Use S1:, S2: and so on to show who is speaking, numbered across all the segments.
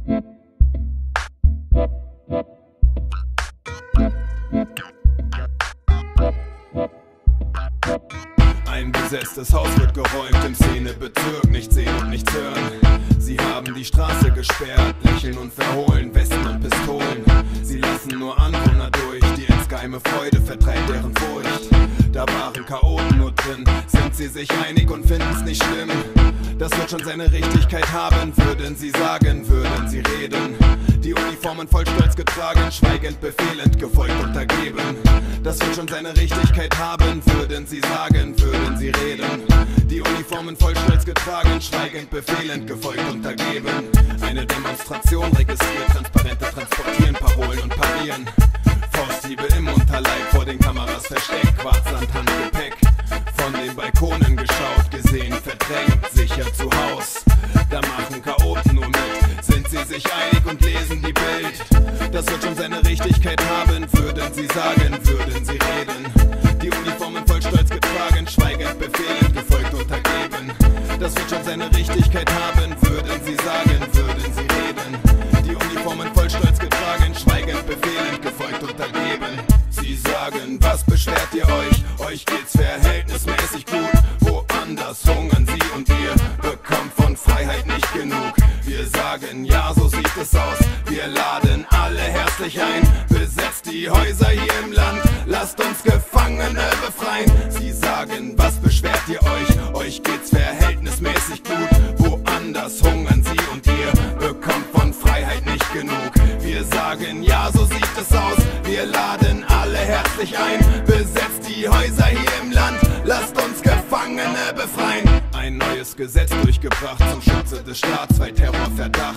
S1: Ein besetztes Haus wird geräumt im Szenebezirk, nichts sehen und nichts hören. Sie haben die Straße gesperrt, lächeln und verhohlen, Westen und Pistolen. Sie lassen nur Anwohner durch, die insgeheime Freude vertreibt deren Furcht. Da waren Chaoten nur drin, sind sie sich einig und finden's nicht schlimm. Das wird schon seine Richtigkeit haben, würden sie sagen, würden sie reden. Die Uniformen voll Stolz getragen, schweigend, befehlend, gefolgt, untergeben. Das wird schon seine Richtigkeit haben, würden sie sagen, würden sie reden. Die Uniformen voll Stolz getragen, schweigend, befehlend, gefolgt, untergeben. Eine Demonstration registriert, Transparente transportieren, Parolen und parieren. Fausthiebe im Unterleib, vor den Kameras versteckt, Quarzsand, Handgepäck. Von den Balkonen geschaut, gesehen, verdrängt, sicher zu Haus. Da machen Chaoten nur mit, sind sie sich einig und lesen die Bild. Das wird schon seine Richtigkeit haben, würden sie sagen, würden sie reden. Die Uniformen voll Stolz getragen, schweigend, befehlend, gefolgt, untergeben. Das wird schon seine Richtigkeit haben, würden sie sagen, würden sie reden. Die Uniformen voll Stolz getragen, schweigend, befehlend, gefolgt, untergeben. Sie sagen, was beschwert ihr euch? Euch geht's verhältnismäßig gut. Woanders hungern sie und ihr bekommt von Freiheit nicht genug. Wir sagen, ja, so sieht es aus. Wir laden alle herzlich ein. Besetzt die Häuser hier im Land. Lasst uns Gefangene befreien. Sie sagen, was beschwert ihr euch? Euch geht's verhältnismäßig gut. Woanders hungern sie und ihr bekommt von Freiheit nicht genug. Wir sagen, ja, so sieht es aus. Wir laden alle herzlich ein. Besetzt die Häuser hier im Land. Lasst uns Gefangene befreien. Ein neues Gesetz durchgebracht zum Schutze des Staats bei Terrorverdacht.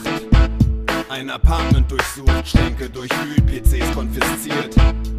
S1: Ein Apartment durchsucht, Schränke durchwühlt, PCs konfisziert.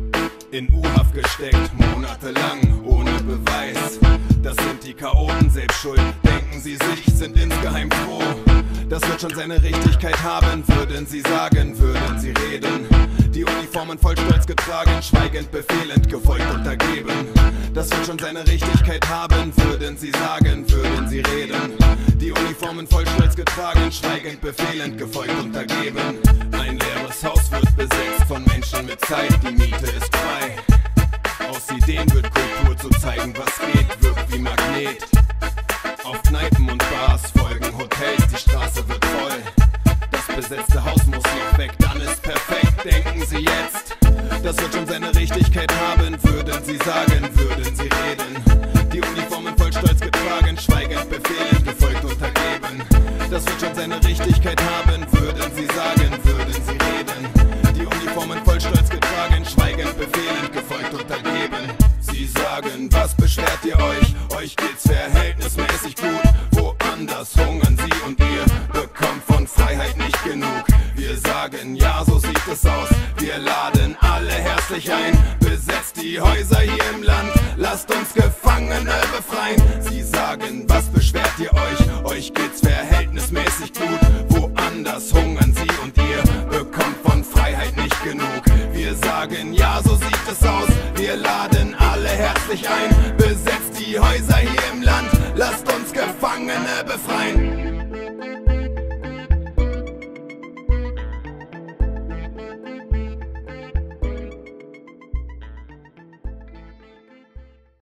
S1: In U-Haft gesteckt, monatelang, ohne Beweis. Das sind die Chaoten selbst schuld, denken sie sich, sind insgeheim froh. Das wird schon seine Richtigkeit haben, würden sie sagen, würden sie reden. Die Uniformen voll Stolz getragen, schweigend, befehlend, gefolgt, untergeben. Das wird schon seine Richtigkeit haben, würden sie sagen, würden sie reden. Die Uniformen voll Stolz getragen, schweigend, befehlend, gefolgt, untergeben. Ein leeres Haus wird besetzt von Menschen mit Zeit, die Miete ist frei. Aus Ideen wird Kultur zu zeigen, was geht, wirkt wie Magnet. Auf Kneipen und Bars folgen Hotels, die Straße wird voll. Das besetzte Haus muss noch weg, dann ist perfekt, denken sie jetzt. Das wird schon seine Richtigkeit haben, würden sie sagen, würden sie reden. Die Uniformen voll Stolz getragen, schweigend, befehlend, gefolgt, untergeben. Das wird schon seine Richtigkeit haben, würden sie sagen, würden sie reden. Die Uniformen voll Stolz getragen, schweigend, befehlend, gefolgt, untergeben. Sie sagen, was beschwert ihr euch? Euch geht's verhältnismäßig gut. Woanders hungern sie und ihr bekommt von Freiheit nicht genug. Wir sagen, ja, so sieht es aus. Wir laden alle herzlich ein. Besetzt die Häuser hier im Land. Lasst uns Gefangene befreien. Sie sagen, was beschwert ihr euch? Euch geht's verhältnismäßig gut. Woanders hungern sie und ihr bekommt von Freiheit nicht genug. Wir sagen, ja, so sieht es aus. Wir laden alle herzlich ein. Besetzt die Häuser hier im Land. Lasst uns Gefangene befreien.